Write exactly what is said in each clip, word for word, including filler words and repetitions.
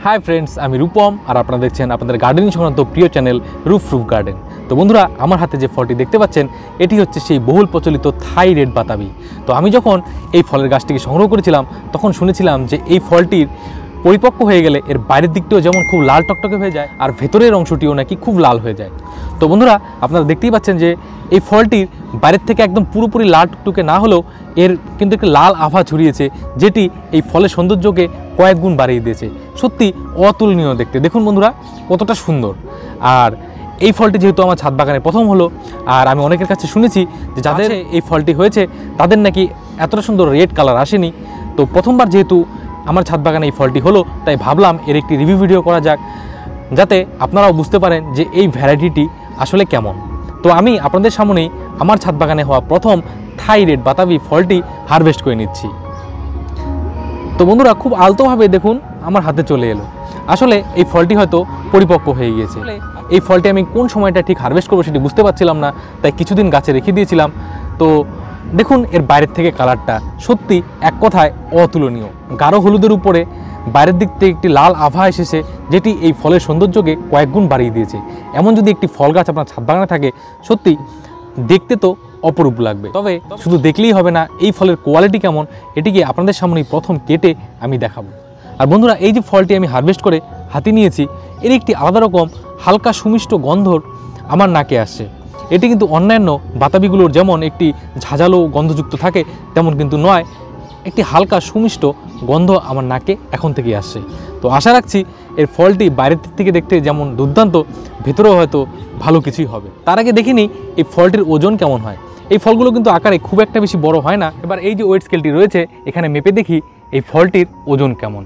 Hi friends आमी रूपम और आपनारा देखছেন আপনাদের গার্ডেনিং সংক্রান্ত প্রিয় চ্যানেল রুফ রুফ গার্ডেন। তো বন্ধুরা আমার হাতে যে ফলটি দেখতে পাচ্ছেন এটি হচ্ছে সেই বহুল প্রচলিত থাই রেড বাতাবি। তো আমি যখন এই ফলের গাছটিকে সংগ্রহ করেছিলাম তখন শুনেছিলাম যে এই ফলটির পরিপক্ক হয়ে গেলে এর বাইরের দিকটাও যেমন খুব লাল টকটকে হয়ে যায় আর ভেতরের অংশটিও নাকি খুব লাল হয়ে যায়। তো বন্ধুরা আপনারা দেখতেই পাচ্ছেন যে এই ফলটির বাইরের থেকে একদম পুরোপুরি লাল টুকটুকে না হলেও এর কিন্তু একটা লাল আভা ছড়িয়েছে, যেটি এই ফলের সৌন্দর্যকে কয়েক গুণ বাড়িয়ে দিয়েছে। সত্যি অতুলনীয় দেখতে, দেখুন বন্ধুরা কতটা সুন্দর। আর এই ফলটি যেহেতু আমার ছাদ বাগানে প্রথম হলো, আর আমি অনেকের কাছে শুনেছি যে যাদের এই ফলটি হয়েছে তাদের নাকি এতটা সুন্দর রেড কালার আসেনি। তো প্রথমবার যেহেতু আমার ছাদ বাগানে এই ফলটি হলো, তাই ভাবলাম এর একটি রিভিউ ভিডিও করা যাক, যাতে আপনারাও বুঝতে পারেন যে এই ভ্যারাইটিটি আসলে কেমন। তো আমি আপনাদের সামনেই আমার ছাদ বাগানে হওয়া প্রথম থাই রেড বাতাবি ফলটি হারভেস্ট করে নিচ্ছি। তো বন্ধুরা খুব আলতোভাবে দেখুন আমার হাতে চলে এলো। আসলে এই ফলটি হয়তো পরিপক্ক হয়ে গিয়েছে। এই ফলটি আমি কোন সময়টা ঠিক হারভেস্ট করবো সেটি বুঝতে পারছিলাম না, তাই কিছুদিন গাছে রেখে দিয়েছিলাম। তো দেখুন এর বাইরের থেকে কালারটা সত্যি এক কথায় অতুলনীয়। গাঢ় হলুদের উপরে বাইরের দিক থেকে একটি লাল আভা এসেছে, যেটি এই ফলের সৌন্দর্যকে কয়েক গুণ বাড়িয়ে দিয়েছে। এমন যদি একটি ফল গাছ আপনার ছাদ বাগানে থাকে সত্যি দেখতে তো অপরূপ লাগবে। তবে শুধু দেখলেই হবে না, এই ফলের কোয়ালিটি কেমন এটিকে আপনাদের সামনেই প্রথম কেটে আমি দেখাবো। আর বন্ধুরা এই যে ফলটি আমি হারভেস্ট করে হাতে নিয়েছি, এর একটি আলাদা রকম হালকা সুমিষ্ট গন্ধর আমার নাকে আসছে। এটি কিন্তু অন্যান্য বাতাবিগুলোর যেমন একটি ঝাঁঝালো গন্ধযুক্ত থাকে তেমন কিন্তু নয়, একটি হালকা সুমিষ্ট গন্ধ আমার নাকে এখন থেকেই আসছে। তো আশা রাখছি এর ফলটি বাইরের দিক থেকে দেখতে যেমন দুর্দান্ত, ভেতরেও হয়তো ভালো কিছুই হবে। তার আগে দেখিনি এই ফলটির ওজন কেমন হয়। এই ফলগুলো কিন্তু আকারে খুব একটা বেশি বড় হয় না। এবার এই যে ওয়েট স্কেলটি রয়েছে এখানে মেপে দেখি এই ফলটির ওজন কেমন।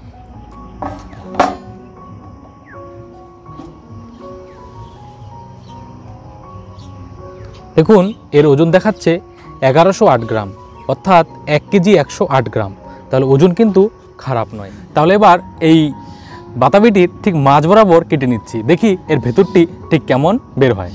দেখুন এর ওজন দেখাচ্ছে এগারোশো আট গ্রাম, অর্থাৎ এক কেজি একশো আট গ্রাম। তাহলে ওজন কিন্তু খারাপ নয়। তাহলে এবার এই বাতাবিটির ঠিক মাঝ বরাবর কেটে নিচ্ছি, দেখি এর ভেতরটি ঠিক কেমন বের হয়।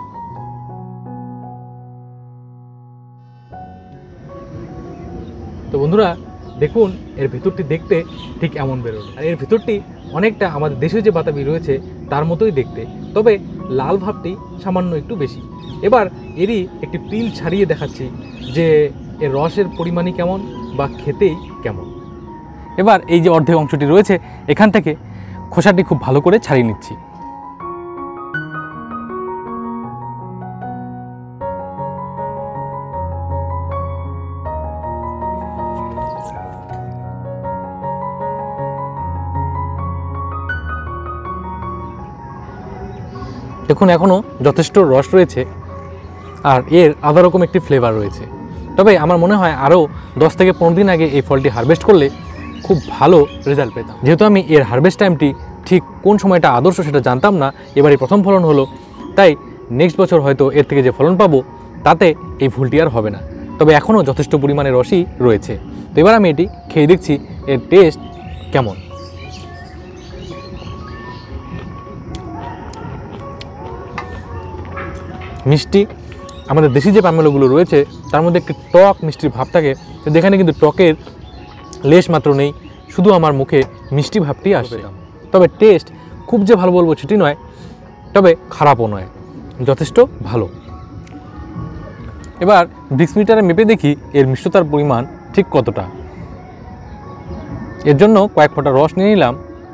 তো বন্ধুরা দেখুন এর ভেতরটি দেখতে ঠিক এমন বেরোলো। আর এর ভেতরটি অনেকটা আমাদের দেশে যে বাতাবি রয়েছে তার মতোই দেখতে, তবে লাল ভাবটি সামান্য একটু বেশি। এবার এরই একটি পিল ছাড়িয়ে দেখাচ্ছি যে এর রসের পরিমাণই কেমন বা খেতেই কেমন। এবার এই যে অর্ধেক অংশটি রয়েছে এখান থেকে খোসাটি খুব ভালো করে ছাড়িয়ে নিচ্ছি। দেখুন এখনও যথেষ্ট রস রয়েছে আর এর আলাদা রকম একটি ফ্লেভার রয়েছে। তবে আমার মনে হয় আরও দশ থেকে পনেরো দিন আগে এই ফলটি হারভেস্ট করলে খুব ভালো রেজাল্ট পেতাম। যেহেতু আমি এর হারভেস্ট টাইমটি ঠিক কোন সময়টা আদর্শ সেটা জানতাম না, এবারে প্রথম ফলন হলো, তাই নেক্সট বছর হয়তো এর থেকে যে ফলন পাবো তাতে এই ভুলটি আর হবে না। তবে এখনও যথেষ্ট পরিমাণে রসই রয়েছে। তো এবার আমি এটি খেয়ে দেখছি এর টেস্ট কেমন। মিষ্টি, আমাদের দেশি যে পামেলোগুলো রয়েছে তার মধ্যে একটি টক মিষ্টির ভাব থাকে, কিন্তু এখানে কিন্তু টকের লেশ মাত্র নেই, শুধু আমার মুখে মিষ্টি ভাবটি আসবে। তবে টেস্ট খুব যে ভালো বলবো সেটি নয়, তবে খারাপও নয়, যথেষ্ট ভালো। এবার ব্রিক্স মিটারে মেপে দেখি এর মিষ্টতার পরিমাণ ঠিক কতটা। এর জন্য কয়েক ফোঁটা রস নিয়ে নিলাম।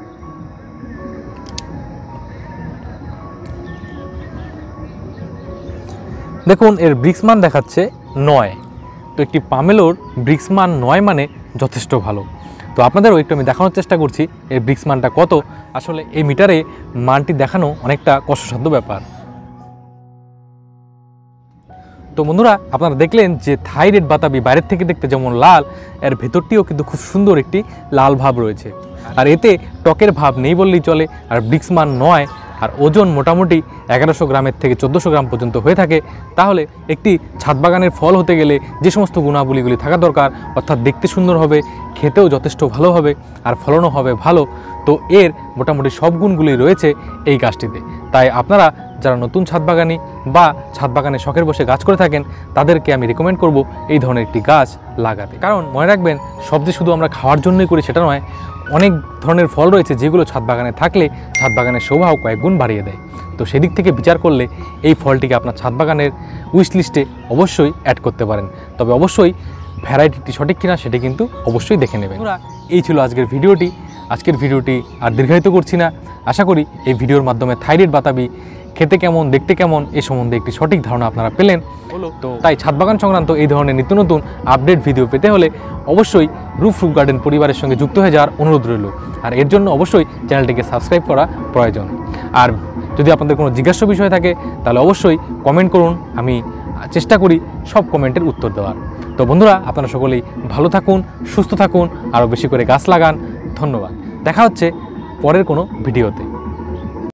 দেখুন এর ব্রিক্স মান দেখাচ্ছে নয়। তো একটি পামেলোর ব্রিক্স মান নয় মানে যথেষ্ট ভালো। তো আপনাদেরও একটু আমি দেখানোর চেষ্টা করছি এর ব্রিক্স মানটা কত। আসলে এই মিটারে মানটি দেখানো অনেকটা কষ্টসাধ্য ব্যাপার। তো বন্ধুরা আপনারা দেখলেন যে থাই রেড বাতাবি বাইরের থেকে দেখতে যেমন লাল, এর ভেতরটিও কিন্তু খুব সুন্দর একটি লাল ভাব রয়েছে। আর এতে টকের ভাব নেই বললেই চলে। আর ব্রিক্স মান নয়, আর ওজন মোটামুটি এগারোশো গ্রামের থেকে চোদ্দোশো গ্রাম পর্যন্ত হয়ে থাকে। তাহলে একটি ছাদ বাগানের ফল হতে গেলে যে সমস্ত গুণাবলীগুলি থাকা দরকার, অর্থাৎ দেখতে সুন্দর হবে, খেতেও যথেষ্ট ভালো হবে, আর ফলনও হবে ভালো, তো এর মোটামুটি সব গুণগুলি রয়েছে এই গাছটিতে। তাই আপনারা যারা নতুন ছাদ বাগানি বা ছাদ বাগানে শখের বসে গাছ করে থাকেন তাদেরকে আমি রেকমেন্ড করব এই ধরনের একটি গাছ লাগাতে। কারণ মনে রাখবেন, সব যে শুধু আমরা খাওয়ার জন্যই করি সেটা নয়, অনেক ধরনের ফল রয়েছে যেগুলো ছাদ বাগানে থাকলে ছাদ বাগানের শোভাও কয়েক গুণ বাড়িয়ে দেয়। তো সেদিক থেকে বিচার করলে এই ফলটিকে আপনার ছাদ বাগানের উইশ লিস্টে অবশ্যই অ্যাড করতে পারেন। তবে অবশ্যই ভ্যারাইটিটি সঠিক কিনা সেটি কিন্তু অবশ্যই দেখে নেবেন। এই ছিল আজকের ভিডিওটি। আজকের ভিডিওটি আর দীর্ঘায়িত করছি না। আশা করি এই ভিডিওর মাধ্যমে থাইরয়েড বাতাবি খেতে কেমন, দেখতে কেমন এ সম্বন্ধে একটি সঠিক ধারণা আপনারা পেলেন। তো তাই ছাদ বাগান সংক্রান্ত এই ধরনের নিত্য নতুন আপডেট ভিডিও পেতে হলে অবশ্যই রুফ রুফ গার্ডেন পরিবারের সঙ্গে যুক্ত হয়ে যাওয়ার অনুরোধ রইল। আর এর জন্য অবশ্যই চ্যানেলটিকে সাবস্ক্রাইব করা প্রয়োজন। আর যদি আপনাদের কোনো জিজ্ঞাস্য বিষয় থাকে তাহলে অবশ্যই কমেন্ট করুন, আমি চেষ্টা করি সব কমেন্টের উত্তর দেওয়ার। তো বন্ধুরা, আপনারা সকলেই ভালো থাকুন, সুস্থ থাকুন, আরও বেশি করে গাছ লাগান। ধন্যবাদ। দেখা হচ্ছে পরের কোনো ভিডিওতে।